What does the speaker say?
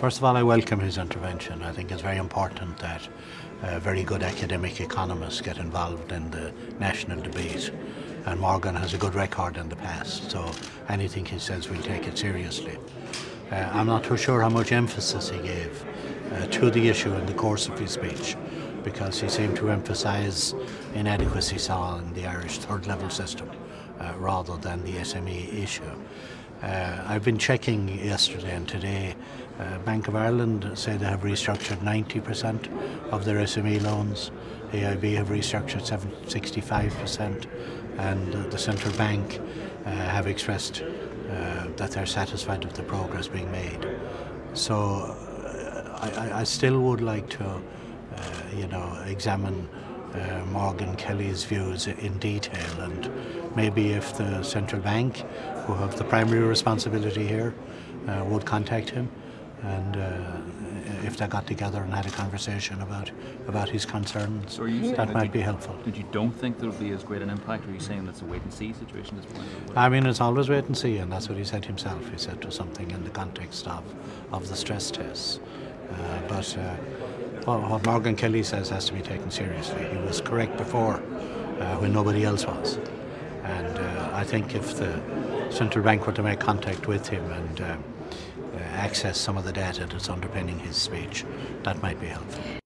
First of all, I welcome his intervention. I think it's very important that very good academic economists get involved in the national debate. And Morgan has a good record in the past, so anything he says, we'll take it seriously. I'm not too sure how much emphasis he gave to the issue in the course of his speech, because he seemed to emphasise inadequacies in the Irish third level system rather than the SME issue. I've been checking yesterday and today. Bank of Ireland say they have restructured 90% of their SME loans. AIB have restructured 65%, and the central bank have expressed that they're satisfied with the progress being made. So I still would like to, examine Morgan Kelly's views in detail, and maybe if the central bank, who have the primary responsibility here, would contact him, and if they got together and had a conversation about his concerns, so that might be helpful. Did you don't think there will be as great an impact, or are you saying that's a wait-and-see situation at this point? I mean, it's always wait and see, and that's what he said himself. He said it was something in the context of the stress tests. What Morgan Kelly says has to be taken seriously. He was correct before when nobody else was. And I think if the central bank were to make contact with him and access some of the data that's underpinning his speech, that might be helpful.